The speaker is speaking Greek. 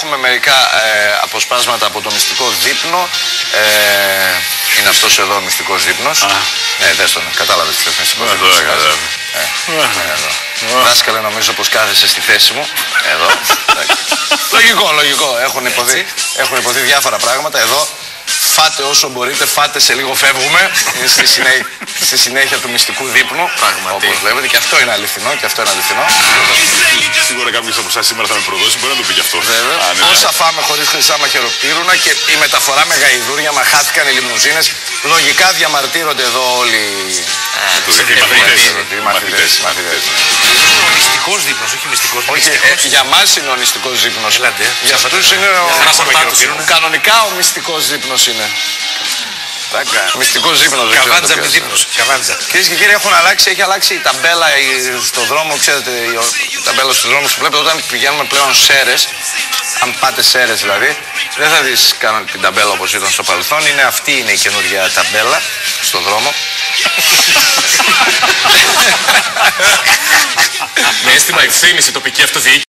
έχουμε μερικά αποσπάσματα από το μυστικό δείπνο. Είναι αυτός εδώ ο μυστικός δείπνος. Ναι, δες τον, κατάλαβες τι θες να σηκώσεις. Δάσκαλε, νομίζω πως κάθεσαι στη θέση μου. Εδώ. Λογικό. Έχουν υποθεί διάφορα πράγματα. Εδώ. Φάτε όσο μπορείτε, φάτε σε λίγο φεύγουμε. Είναι στη συνέχεια του μυστικού δείπνου. Όπως βλέπετε, και αυτό είναι αληθινό. Σίγουρα κάποιος από εσάς σήμερα θα με προδώσει, μπορεί να το πει και αυτό. Βέβαια. Όσα φάμε χωρίς χρυσά μαχαιροπύρουνα και η μεταφορά με γαϊδούρια, μα χάθηκαν οι λιμουζίνες. Λογικά διαμαρτύρονται εδώ όλοι οι μαθητές. Μυστικός δείπνος, όχι μυστικός. Όχι, για μας είναι ο μυστικός δείπνος. Για αυτούς είναι κανονικά ο μυστικός δείπνος είναι. Μυστικός δείπνος. Καβάντζα με δείπνος. Κυρίες και κύριοι, έχει αλλάξει η ταμπέλα στον δρόμο. Ξέρετε, η ταμπέλα στους δρόμους που βλέπετε όταν πηγαίνουμε πλέον Σέρρες. Αν πάτε Σέρρες δηλαδή, δεν θα δεις την ταμπέλα όπως ήταν στο παρελθόν. Αυτή είναι η καινούργια ταμπέλα στον δρόμο. Με αίσθημα ευθύνης η τοπική αυτοδιοίκηση.